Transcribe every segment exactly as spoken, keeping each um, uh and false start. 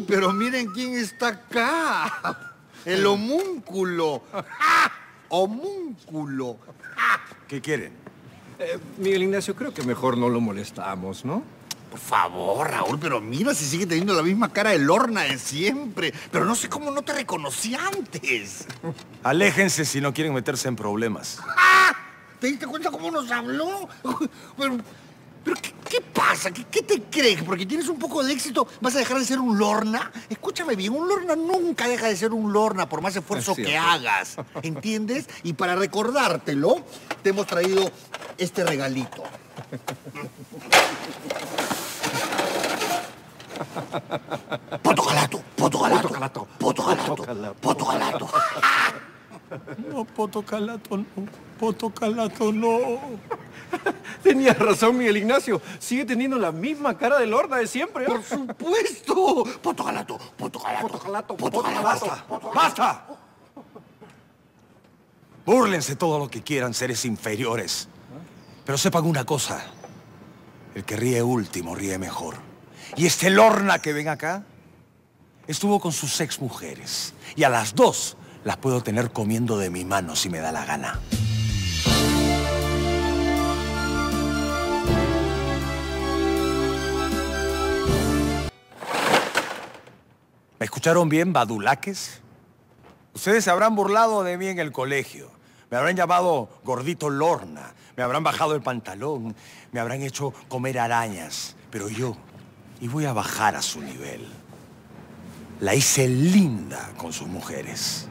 pero miren quién está acá. El homúnculo. ¡Ja! Homúnculo. ¡Ja! ¿Qué quieren? Eh, Miguel Ignacio, creo que mejor no lo molestamos, ¿no? Por favor, Raúl, pero mira si sigue teniendo la misma cara de Lorna de siempre. Pero no sé cómo no te reconocí antes. Aléjense si no quieren meterse en problemas. ¡Ah! ¿Te diste cuenta cómo nos habló? Pero, pero ¿qué, qué pasa? ¿Qué, ¿Qué te crees? ¿Porque tienes un poco de éxito vas a dejar de ser un Lorna? Escúchame bien, un Lorna nunca deja de ser un Lorna por más esfuerzo que hagas. ¿Entiendes? Y para recordártelo, te hemos traído este regalito. Potocalato, potocalato, potocalato, potocalato, potocalato. No, potocalato no, potocalato no. Tenías razón, Miguel Ignacio. Sigue teniendo la misma cara de Lorna de siempre. ¿eh? ¡Por supuesto! Potocalato, potocalato, potocalato, potocalato. ¡Basta! ¡Basta! Búrlense todo lo que quieran, seres inferiores. Pero sepan una cosa. El que ríe último ríe mejor. Y este Lorna que ven acá estuvo con sus ex mujeres. Y a las dos las puedo tener comiendo de mi mano si me da la gana. ¿Me escucharon bien, badulaques? Ustedes se habrán burlado de mí en el colegio. Me habrán llamado gordito Lorna. Me habrán bajado el pantalón. Me habrán hecho comer arañas. Pero yo, y voy a bajar a su nivel, la hice linda con sus mujeres.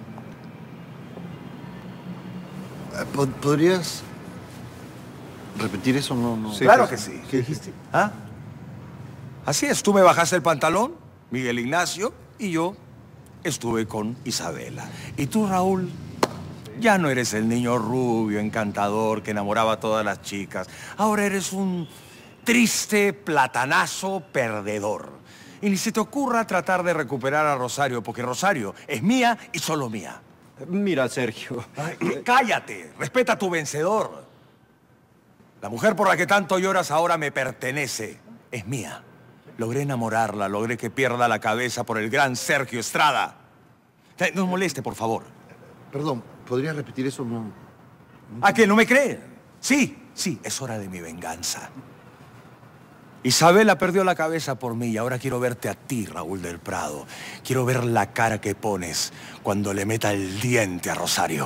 ¿Podrías repetir eso? No, no. Sí, claro que sí. ¿Qué dijiste? ¿Ah? Así es, tú me bajaste el pantalón, Miguel Ignacio, y yo estuve con Isabela. Y tú, Raúl, ya no eres el niño rubio, encantador, que enamoraba a todas las chicas. Ahora eres un triste platanazo perdedor. Y ni se te ocurra tratar de recuperar a Rosario, porque Rosario es mía y solo mía. Mira, Sergio. Ay, cállate, respeta a tu vencedor. La mujer por la que tanto lloras ahora me pertenece. Es mía. Logré enamorarla, logré que pierda la cabeza por el gran Sergio Estrada. No moleste, por favor. Perdón, ¿podrías repetir eso? No. ¿A qué no me creen? Sí, sí, es hora de mi venganza. Isabela perdió la cabeza por mí y ahora quiero verte a ti, Raúl del Prado. Quiero ver la cara que pones cuando le meta el diente a Rosario.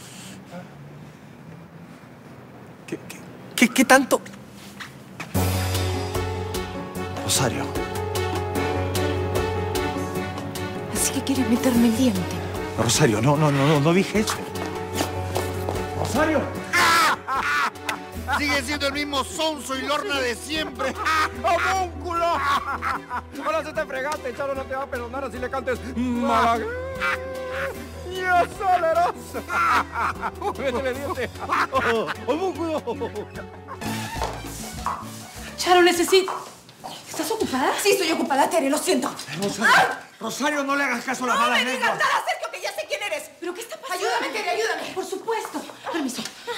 ¿Qué, qué, qué, qué tanto? Rosario. Así que quieres meterme el diente. Rosario, no, no, no, no, no dije eso. Rosario. Sigue siendo el mismo sonso y Lorna de siempre. ¡Homúnculo! Ahora se te fregaste, Charo no te va a perdonar así le cantes malagueño saleroso. ¡Métele diente! ¡Homúnculo! Charo, necesito... ¿Estás ocupada? Sí, estoy ocupada, Tere, lo siento. Rosario, Rosario, no le hagas caso a las no malas me digas lenguas. nada, Sergio, que ya sé quién eres. ¿Pero qué está pasando? Ayúdame, Tere, ayúdame. Por supuesto. Permiso.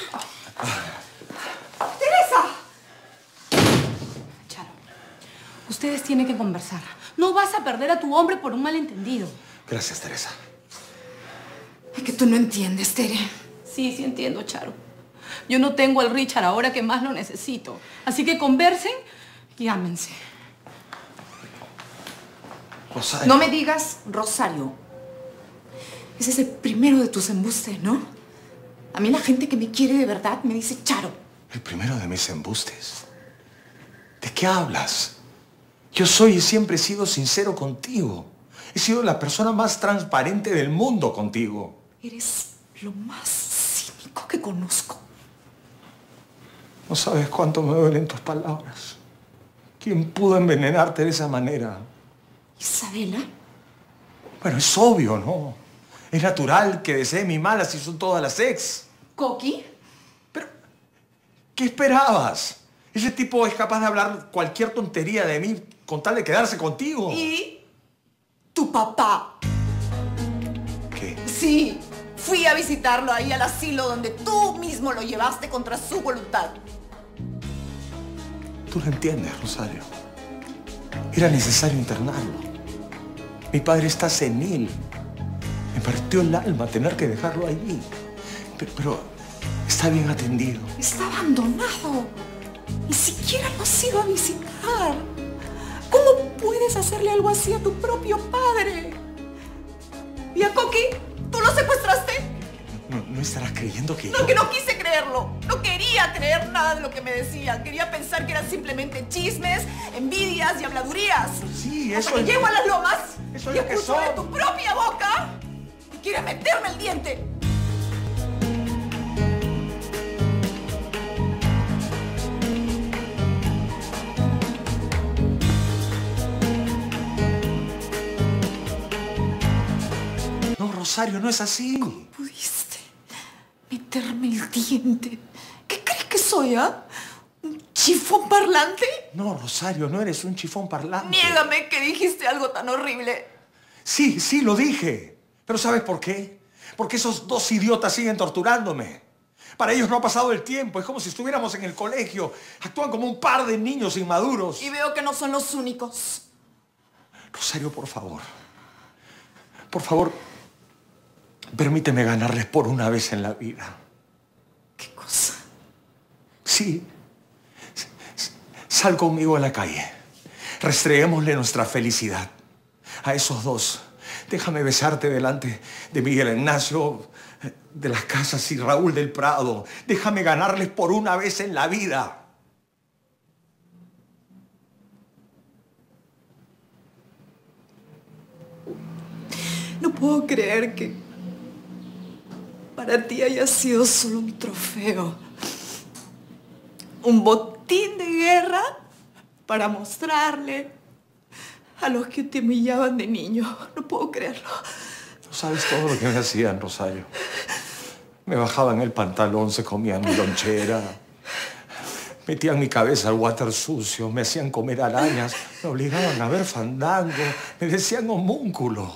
¡Teresa! Charo, ustedes tienen que conversar. No vas a perder a tu hombre por un malentendido. Gracias, Teresa. Es que tú no entiendes, Tere. Sí, sí entiendo, Charo. Yo no tengo al Richard ahora que más lo necesito. Así que conversen y ámense. Rosario. No me digas Rosario. Ese es el primero de tus embustes, ¿no? A mí la gente que me quiere de verdad me dice Charo. El primero de mis embustes. ¿De qué hablas? Yo soy y siempre he sido sincero contigo. He sido la persona más transparente del mundo contigo. Eres lo más cínico que conozco. No sabes cuánto me duelen tus palabras. ¿Quién pudo envenenarte de esa manera? ¿Isabela? Bueno, es obvio, ¿no? Es natural que desee mi mal, así son todas las ex. ¿Coqui? Pero, ¿qué esperabas? Ese tipo es capaz de hablar cualquier tontería de mí con tal de quedarse contigo. ¿Y tu papá? ¿Qué? Sí, fui a visitarlo ahí al asilo donde tú mismo lo llevaste contra su voluntad. Tú lo entiendes, Rosario. Era necesario internarlo. Mi padre está senil. Me partió el alma tener que dejarlo allí. Pero, pero está bien atendido. Está abandonado. Ni siquiera lo has ido a visitar. ¿Cómo puedes hacerle algo así a tu propio padre? ¿Y a Coqui? ¿Tú lo secuestraste? No, no estarás creyendo que No, yo... que no quise creerlo. No quería creer nada de lo que me decía. Quería pensar que eran simplemente chismes, envidias y habladurías. Sí, Hasta eso que es... llego a las lomas Eso y es lo que escucho de son. tu propia boca que quieres meterme el diente. No, Rosario, no es así. ¿Cómo pudiste meterme el diente? ¿Qué crees que soy, ah? ¿Un chifón parlante? No, Rosario, no eres un chifón parlante. Niégame que dijiste algo tan horrible. Sí, sí, lo dije. Pero ¿sabes por qué? Porque esos dos idiotas siguen torturándome. Para ellos no ha pasado el tiempo. Es como si estuviéramos en el colegio. Actúan como un par de niños inmaduros. Y veo que no son los únicos. Rosario, por favor. Por favor, permíteme ganarles por una vez en la vida. ¿Qué cosa? Sí. Sal conmigo a la calle. Restreguémosle nuestra felicidad a esos dos. Déjame besarte delante de Miguel Ignacio de las Casas y Raúl del Prado. Déjame ganarles por una vez en la vida. No puedo creer que para ti haya sido solo un trofeo. Un botín de guerra para mostrarle a los que te humillaban de niño. No puedo creerlo. No sabes todo lo que me hacían, Rosario. Me bajaban el pantalón, se comían mi lonchera. Metían mi cabeza al water sucio, me hacían comer arañas, me obligaban a ver fandango, me decían homúnculo.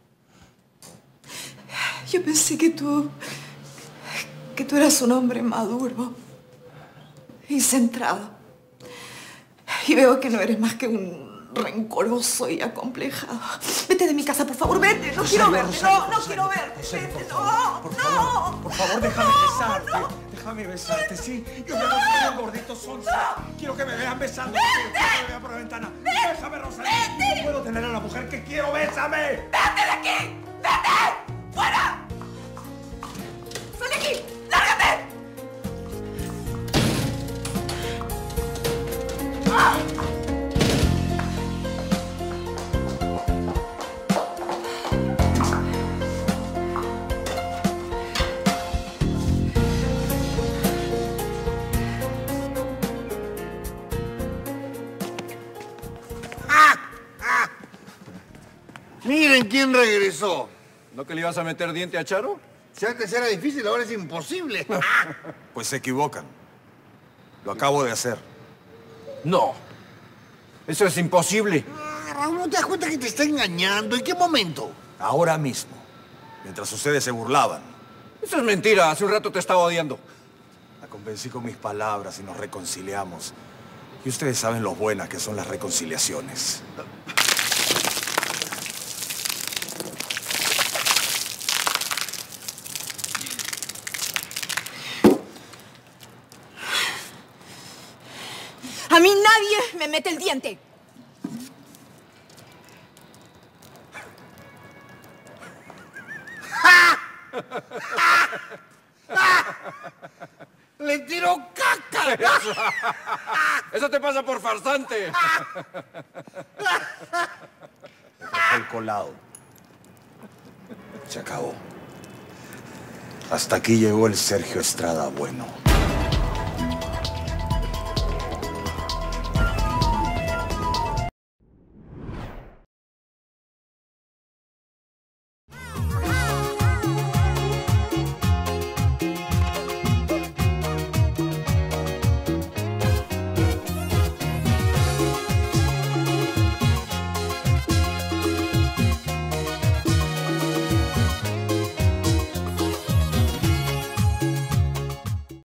Yo pensé que tú... que tú eras un hombre maduro y centrado. Y veo que no eres más que un rencoroso y acomplejado. Vete de mi casa, por favor, vete. No quiero verte, Rosario, no, no Rosario, quiero verte. Rosario, Vete, por favor, no, por no. favor, por favor, déjame no, besarte. no. Déjame besarte, sí. Yo me voy a un gordito sonso. Quiero que me vean besando. Quiero que me vean por la ventana. Déjame, Rosario. No puedo tener a la mujer que quiero. ¡Bésame! ¡Vete de aquí! ¡Vete! ¡Fuera! ¡Sal de aquí! ¡Lárgate! ¡Ah! Miren quién regresó. ¿No que le ibas a meter diente a Charo? Si antes era difícil, ahora es imposible. Pues se equivocan. Lo acabo de hacer. No. Eso es imposible. Ah, Raúl, ¿no te das cuenta que te está engañando? ¿En qué momento? Ahora mismo. Mientras ustedes se burlaban. Eso es mentira. Hace un rato te estaba odiando. La convencí con mis palabras y nos reconciliamos. Y ustedes saben lo buenas que son las reconciliaciones. A mí nadie me mete el diente. ¡Le tiró caca! Eso te pasa por farsante. Dejó el colado. Se acabó. Hasta aquí llegó el Sergio Estrada bueno.